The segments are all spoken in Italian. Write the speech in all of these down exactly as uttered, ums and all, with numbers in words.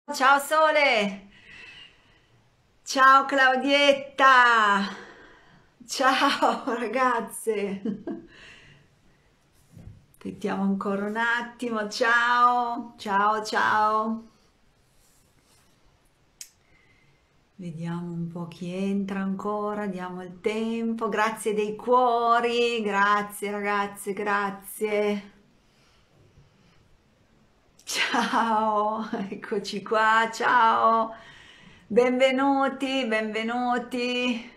Ciao Sole, ciao Claudietta, ciao ragazze. Aspettiamo ancora un attimo, ciao, ciao, ciao. Vediamo un po' chi entra ancora, diamo il tempo. Grazie dei cuori, grazie ragazze, grazie. Ciao, eccoci qua, ciao. Benvenuti, benvenuti.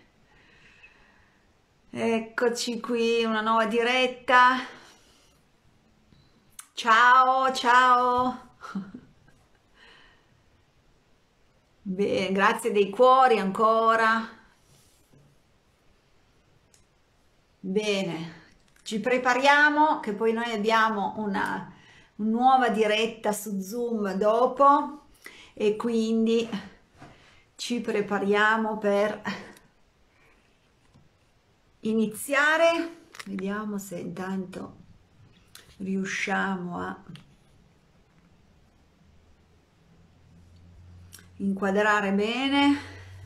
Eccoci qui, una nuova diretta. Ciao, ciao. Bene, grazie dei cuori ancora. Bene, ci prepariamo che poi noi abbiamo una, una nuova diretta su Zoom dopo e quindi ci prepariamo per iniziare. Vediamo se intanto riusciamo a inquadrare bene.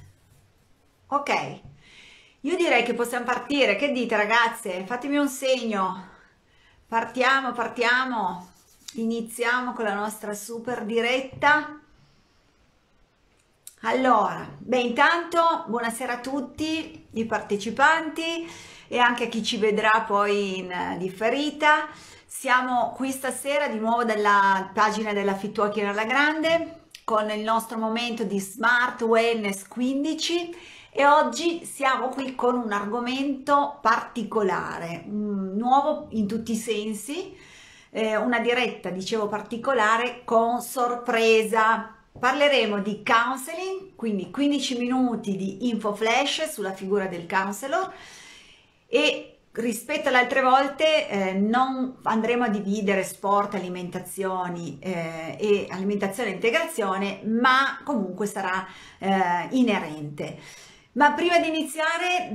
Ok, io direi che possiamo partire. Che dite ragazze? Fatemi un segno. Partiamo, partiamo. Iniziamo con la nostra super diretta. Allora, beh, intanto buonasera a tutti i partecipanti e anche a chi ci vedrà poi in eh, differita. Siamo qui stasera di nuovo dalla pagina della Fit Walking alla Grande con il nostro momento di Smart Wellness quindici e oggi siamo qui con un argomento particolare, mm, nuovo in tutti i sensi, eh, una diretta, dicevo, particolare con sorpresa. Parleremo di counseling, quindi quindici minuti di info flash sulla figura del counselor e rispetto alle altre volte eh, non andremo a dividere sport, alimentazioni eh, e alimentazione e integrazione, ma comunque sarà eh, inerente. Ma prima di iniziare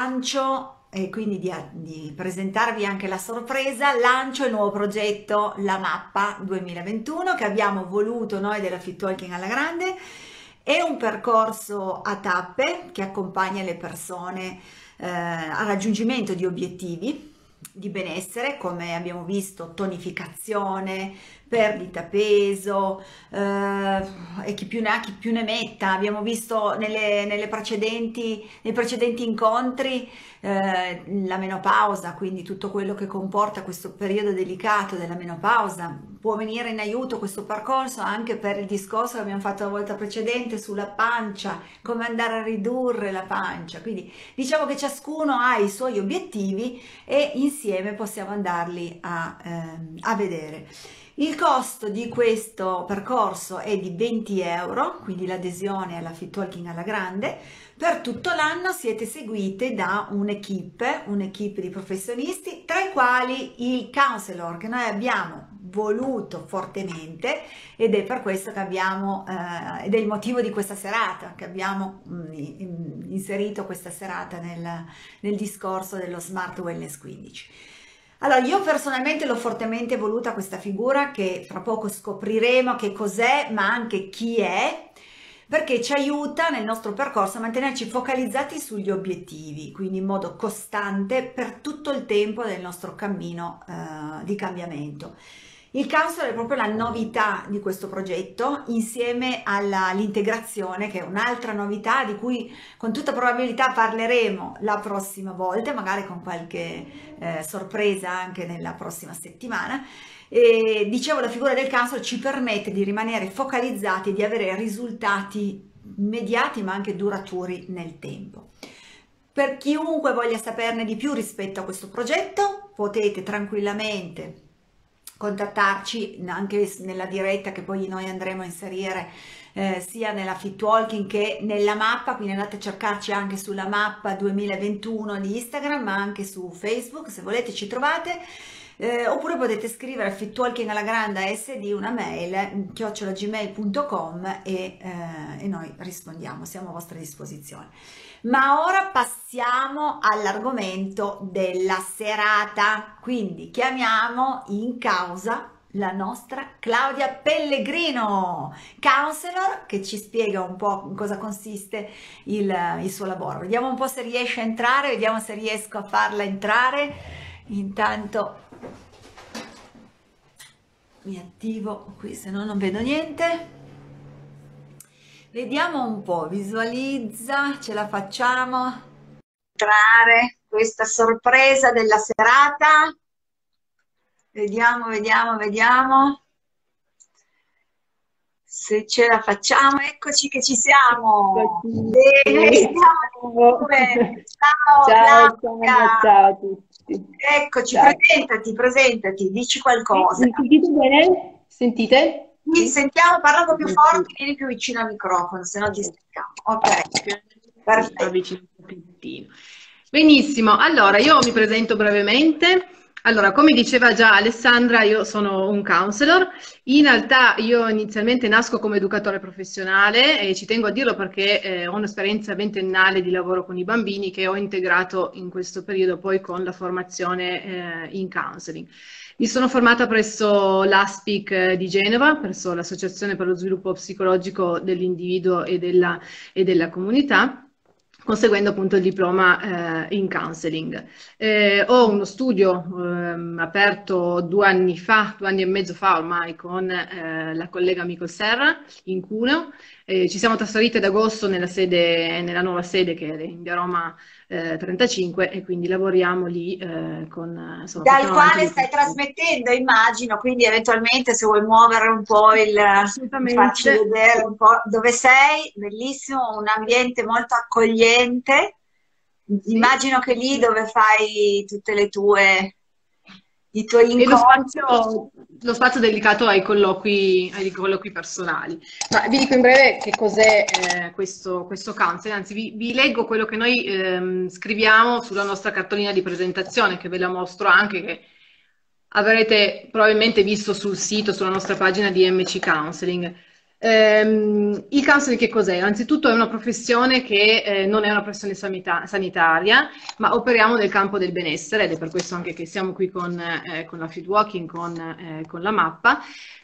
lancio e quindi di, di presentarvi anche la sorpresa, lancio il nuovo progetto La Mappa duemilaventuno che abbiamo voluto noi della Fit Walking alla Grande. È un percorso a tappe che accompagna le persone eh, al raggiungimento di obiettivi di benessere, come abbiamo visto, tonificazione, perdita peso, eh, e chi più ne ha chi più ne metta. Abbiamo visto nelle, nelle precedenti, nei precedenti incontri eh, la menopausa, quindi tutto quello che comporta questo periodo delicato della menopausa. Può venire in aiuto questo percorso anche per il discorso che abbiamo fatto la volta precedente sulla pancia, come andare a ridurre la pancia. Quindi diciamo che ciascuno ha i suoi obiettivi e insieme possiamo andarli a, ehm, a vedere. Il costo di questo percorso è di venti euro, quindi l'adesione alla Fit Walking alla Grande. Per tutto l'anno siete seguite da un'equipe, un'equipe di professionisti, tra i quali il counselor che noi abbiamo voluto fortemente ed è per questo che abbiamo, eh, ed è il motivo di questa serata, che abbiamo mh, inserito questa serata nel, nel discorso dello Smart Wellness quindici. Allora, io personalmente l'ho fortemente voluta questa figura che fra poco scopriremo che cos'è, ma anche chi è, perché ci aiuta nel nostro percorso a mantenerci focalizzati sugli obiettivi, quindi in modo costante per tutto il tempo del nostro cammino eh, di cambiamento. Il counselor è proprio la novità di questo progetto, insieme all'integrazione, che è un'altra novità di cui con tutta probabilità parleremo la prossima volta, magari con qualche eh, sorpresa anche nella prossima settimana. E, dicevo, la figura del counselor ci permette di rimanere focalizzati e di avere risultati immediati ma anche duraturi nel tempo. Per chiunque voglia saperne di più rispetto a questo progetto, potete tranquillamente contattarci anche nella diretta che poi noi andremo a inserire eh, sia nella Fit Walking che nella mappa, quindi andate a cercarci anche sulla mappa duemilaventuno di Instagram, ma anche su Facebook, se volete ci trovate. Eh, oppure potete scrivere a fitwalking alla grande sd una mail chiocciola gmail punto com e, eh, e noi rispondiamo, siamo a vostra disposizione. Ma ora passiamo all'argomento della serata, quindi chiamiamo in causa la nostra Claudia Pellegrino, counselor, che ci spiega un po' in cosa consiste il, il suo lavoro. Vediamo un po' se riesce a entrare, vediamo se riesco a farla entrare. Intanto mi attivo qui, se no non vedo niente. Vediamo un po', visualizza, ce la facciamo. Entrare questa sorpresa della serata. Vediamo, vediamo, vediamo se ce la facciamo. Eccoci che ci siamo. Bene, siamo. Ciao, Ciao, Claudia. ciao a tutti. Eccoci, Ciao. presentati, presentati, dici qualcosa. Mi sentite bene? Sentite? Sì, sentiamo, parla un po' più Sì. forte, vieni più vicino al microfono, se no ti sentiamo. Ok, perfetto. Avvicino un pochettino. Benissimo, allora io mi presento brevemente. Allora, come diceva già Alessandra, io sono un counselor. In realtà io inizialmente nasco come educatore professionale e ci tengo a dirlo perché eh, ho un'esperienza ventennale di lavoro con i bambini che ho integrato in questo periodo poi con la formazione eh, in counseling. Mi sono formata presso l'ASPIC di Genova, presso l'Associazione per lo Sviluppo Psicologico dell'Individuo e della, e della Comunità, conseguendo appunto il diploma eh, in counseling. Eh, ho uno studio ehm, aperto due anni fa, due anni e mezzo fa ormai, con eh, la collega Mico Serra in Cuneo. Eh, ci siamo trasferite ad agosto nella, sede, nella nuova sede che è in via Roma eh, trentacinque e quindi lavoriamo lì eh, con... Insomma, Dal portiamo avanti quale dei stai progetti. trasmettendo, immagino, quindi eventualmente se vuoi muovere un po' il... Assolutamente. Facci vedere un po' dove sei, bellissimo, un ambiente molto accogliente. Sì. Immagino che lì dove fai tutte le tue, i tuoi E lo incontri. spazio, lo spazio dedicato ai colloqui, ai colloqui personali. Ma vi dico in breve che cos'è eh, questo, questo counseling, anzi vi, vi leggo quello che noi ehm, scriviamo sulla nostra cartolina di presentazione, che ve la mostro anche, che avrete probabilmente visto sul sito, sulla nostra pagina di M C Counseling. Ehm, il counseling che cos'è? Anzitutto è una professione che eh, non è una professione sanita- sanitaria, ma operiamo nel campo del benessere ed è per questo anche che siamo qui con, eh, con la Feedwalking, con, eh, con la mappa,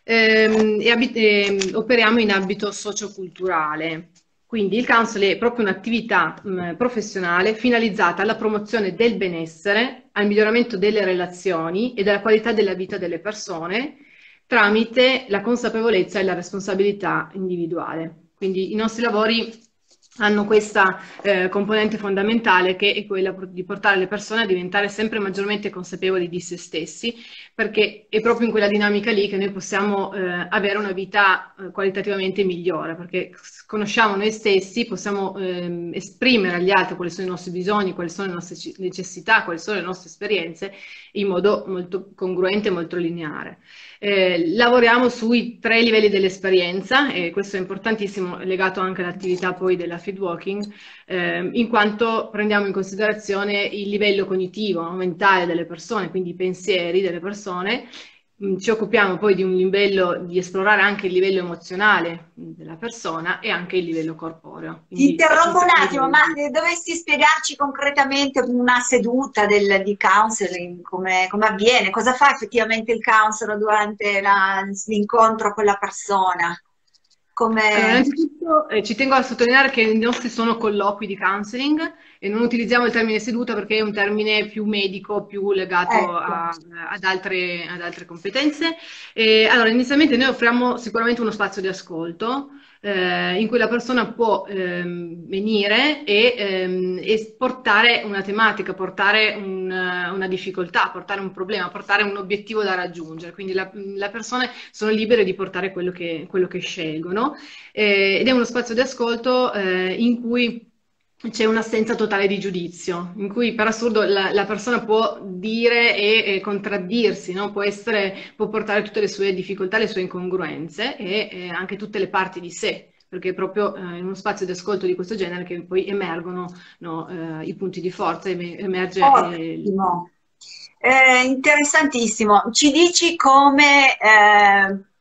ehm, e abit- ehm, operiamo in ambito socioculturale. Quindi il counseling è proprio un'attività mh, professionale finalizzata alla promozione del benessere, al miglioramento delle relazioni e della qualità della vita delle persone tramite la consapevolezza e la responsabilità individuale. Quindi i nostri lavori hanno questa eh, componente fondamentale che è quella di portare le persone a diventare sempre maggiormente consapevoli di se stessi, perché è proprio in quella dinamica lì che noi possiamo eh, avere una vita eh, qualitativamente migliore, perché conosciamo noi stessi, possiamo ehm, esprimere agli altri quali sono i nostri bisogni, quali sono le nostre necessità, quali sono le nostre esperienze in modo molto congruente e molto lineare. Eh, lavoriamo sui tre livelli dell'esperienza e questo è importantissimo, legato anche all'attività poi della feedwalking, eh, in quanto prendiamo in considerazione il livello cognitivo, mentale delle persone, quindi i pensieri delle persone. Ci occupiamo poi di un livello, di esplorare anche il livello emozionale della persona e anche il livello corporeo. Ti Quindi, interrompo un attimo, ma dovresti spiegarci concretamente una seduta del, di counseling, come, come avviene, cosa fa effettivamente il counselor durante la- l'incontro con la persona? Come... Allora, innanzitutto eh, ci tengo a sottolineare che i nostri sono colloqui di counseling e non utilizziamo il termine seduta perché è un termine più medico, più legato Ecco. a- ad altre, ad altre competenze. E, allora, inizialmente noi offriamo sicuramente uno spazio di ascolto eh, in cui la persona può ehm, venire e, ehm, e portare una tematica, portare un- una difficoltà, portare un problema, portare un obiettivo da raggiungere. Quindi la- le persone sono libere di portare quello che, quello che scelgono eh, ed è uno spazio di ascolto eh, in cui c'è un'assenza totale di giudizio, in cui per assurdo la, la persona può dire e, e contraddirsi, no? Può essere, può portare tutte le sue difficoltà, le sue incongruenze e, e anche tutte le parti di sé, perché è proprio eh, in uno spazio di ascolto di questo genere che poi emergono no, eh, i punti di forza, emerge eh, Ottimo. Eh, interessantissimo. Ci dici come, eh,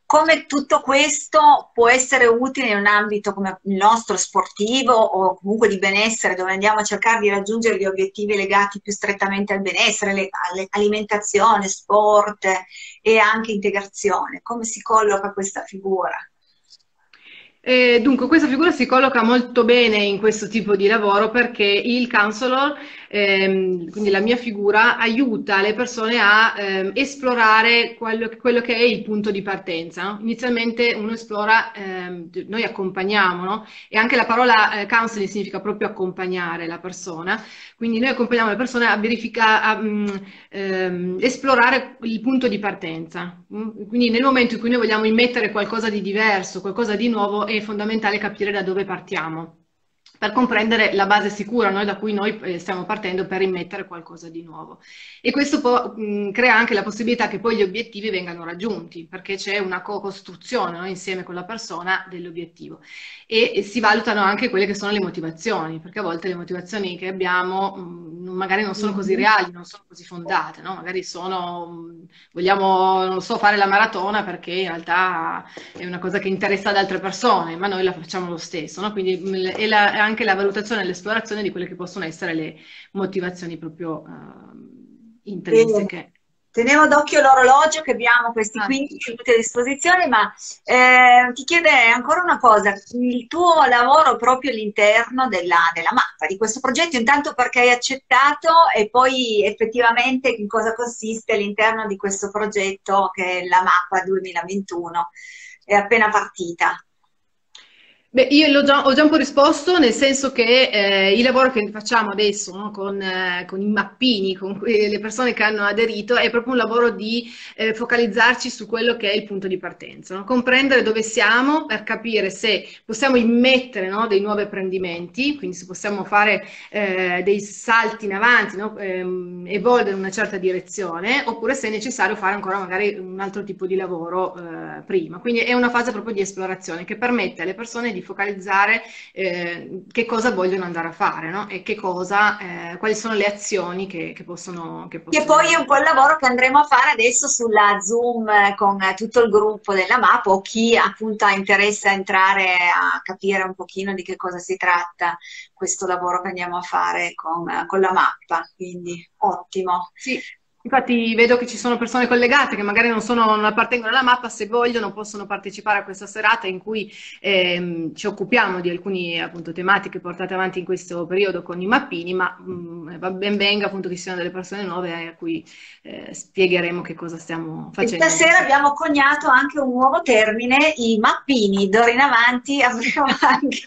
come tutto questo può essere utile in un ambito come il nostro sportivo o comunque di benessere, dove andiamo a cercare di raggiungere gli obiettivi legati più strettamente al benessere, le- alle- alimentazione, sport e anche integrazione. Come si colloca questa figura? Eh, dunque, questa figura si colloca molto bene in questo tipo di lavoro perché il counselor, ehm, quindi la mia figura, aiuta le persone a ehm, esplorare quello, quello che è il punto di partenza, no? Inizialmente uno esplora, ehm, noi accompagniamo, no? E anche la parola eh, counseling significa proprio accompagnare la persona, quindi noi accompagniamo le persone a verificare, a mm, ehm, esplorare il punto di partenza. Mm? Quindi nel momento in cui noi vogliamo immettere qualcosa di diverso, qualcosa di nuovo, è fondamentale capire da dove partiamo per comprendere la base sicura, no, da cui noi eh, stiamo partendo per immettere qualcosa di nuovo. E questo può, mh, crea anche la possibilità che poi gli obiettivi vengano raggiunti, perché c'è una co-costruzione, no, insieme con la persona dell'obiettivo. E, e si valutano anche quelle che sono le motivazioni, perché a volte le motivazioni che abbiamo mh, magari non sono così Mhm. reali, non sono così fondate, no? Magari sono, mh, vogliamo, non so, fare la maratona perché in realtà è una cosa che interessa ad altre persone, ma noi la facciamo lo stesso, no? Quindi mh, è, la- è anche la valutazione e l'esplorazione di quelle che possono essere le motivazioni proprio eh, Bene. intrinseche. Tenevo d'occhio l'orologio che abbiamo questi Ah, quindici minuti a disposizione, ma eh, ti chiederei ancora una cosa, il tuo lavoro proprio all'interno della, della mappa di questo progetto, intanto perché hai accettato e poi effettivamente in cosa consiste all'interno di questo progetto che è la mappa duemilaventuno, è appena partita. beh, io l'ho già, ho già un po' risposto, nel senso che eh, il lavoro che facciamo adesso, no, con, eh, con i mappini, con que- le persone che hanno aderito, è proprio un lavoro di eh, focalizzarci su quello che è il punto di partenza, no? Comprendere dove siamo per capire se possiamo immettere, no, dei nuovi apprendimenti, quindi se possiamo fare eh, dei salti in avanti, no, ehm, evolvere in una certa direzione, oppure se è necessario fare ancora magari un altro tipo di lavoro eh, prima. Quindi è una fase proprio di esplorazione che permette alle persone di focalizzare eh, che cosa vogliono andare a fare, no? E che cosa, eh, quali sono le azioni che, che possono, che Che possono poi è un po' il avere. lavoro che andremo a fare adesso sulla Zoom eh, con eh, tutto il gruppo della mappa o chi appunto ha interesse a entrare a capire un pochino di che cosa si tratta questo lavoro che andiamo a fare con, eh, con la mappa. Quindi ottimo. Sì, infatti vedo che ci sono persone collegate che magari non sono, non appartengono alla mappa, se vogliono possono partecipare a questa serata in cui ehm, ci occupiamo di alcune appunto tematiche portate avanti in questo periodo con i mappini, ma mh, va ben venga appunto che ci siano delle persone nuove a cui eh, spiegheremo che cosa stiamo E facendo in stasera questo abbiamo periodo. coniato anche un nuovo termine, i mappini. D'ora in avanti avremo anche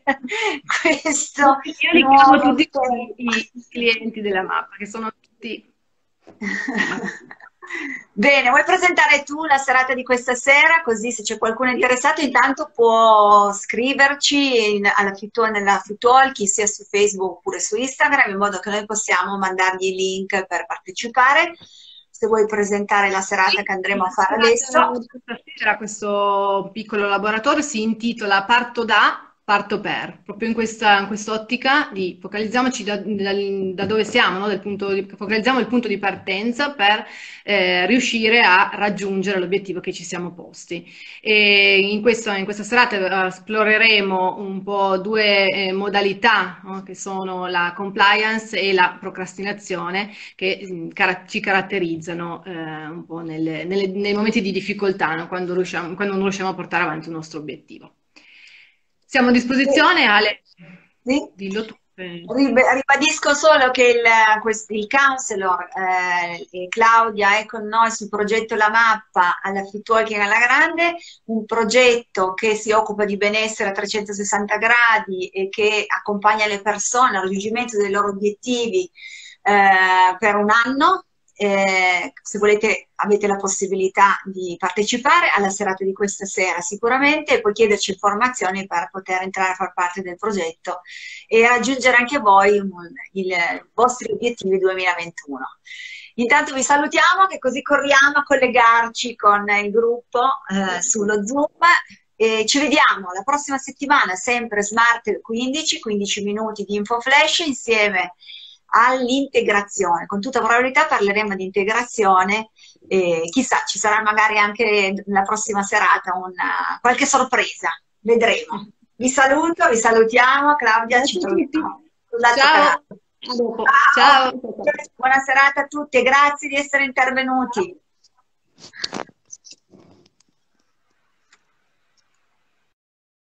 questo Io li chiamo nuovo tutti termine. i, i clienti della mappa, che sono tutti mappini. Bene, vuoi presentare tu la serata di questa sera? Così se c'è qualcuno interessato, intanto può scriverci in- alla Fit- nella Fitwalk, sia su Facebook oppure su Instagram, in modo che noi possiamo mandargli il link per partecipare. Se vuoi presentare la serata Sì, che andremo a la fare serata adesso. di questa sera, questo piccolo laboratorio si intitola Parto da, parto per, proprio in questa, in quest'ottica di focalizziamoci da, dal- da dove siamo, no? Del punto di- focalizziamo il punto di partenza per eh, riuscire a raggiungere l'obiettivo che ci siamo posti. E in questo- in questa serata eh, esploreremo un po' due eh, modalità, no? Che sono la compliance e la procrastinazione che mh, cara- ci caratterizzano eh, un po' nelle- nelle- nei momenti di difficoltà, no? Quando riusciamo- quando non riusciamo a portare avanti il nostro obiettivo. Siamo a Sì. disposizione, Ale, Sì. dillo tu. Eh, Rib- Ribadisco solo che il, quest- il counselor eh, e Claudia è con noi sul progetto La Mappa alla Fit Walking alla Grande, un progetto che si occupa di benessere a trecentosessanta gradi e che accompagna le persone al raggiungimento dei loro obiettivi eh, per un anno. Eh, se volete avete la possibilità di partecipare alla serata di questa sera sicuramente e poi chiederci informazioni per poter entrare a far parte del progetto e raggiungere anche voi un- il- i vostri obiettivi duemilaventuno. Intanto vi salutiamo che così corriamo a collegarci con il gruppo eh, sullo Zoom e ci vediamo la prossima settimana sempre Smart quindici, quindici minuti di info flash insieme all'integrazione. Con tutta probabilità parleremo di integrazione e chissà, ci sarà magari anche la prossima serata una, qualche sorpresa, vedremo. Vi saluto, vi salutiamo, Claudia, ci troviamo sull'altro Ciao, canale. a dopo. Ciao, Ciao. buona serata a tutti e grazie di essere intervenuti.